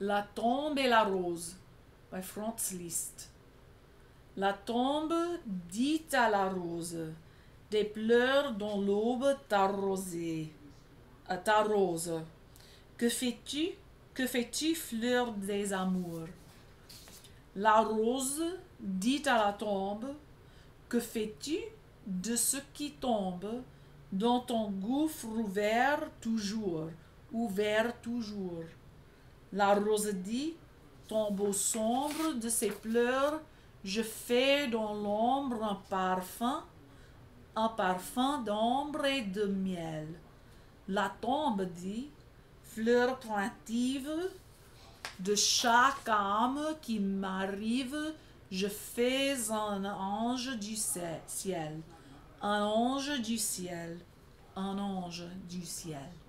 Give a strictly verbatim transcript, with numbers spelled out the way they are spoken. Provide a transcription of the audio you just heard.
La tombe et la rose, by Franz Liszt. La tombe dit à la rose, des pleurs dont l'aube t'arrosait, à ta rose. Que fais-tu, que fais-tu, fleur des amours? La rose dit à la tombe, que fais-tu de ce qui tombe, dans ton gouffre ouvert toujours, ouvert toujours? La rose dit, tombeau sombre de ses pleurs, je fais dans l'ombre un parfum, un parfum d'ombre et de miel. La tombe dit, fleur plaintive, de chaque âme qui m'arrive, je fais un ange du ciel, un ange du ciel, un ange du ciel.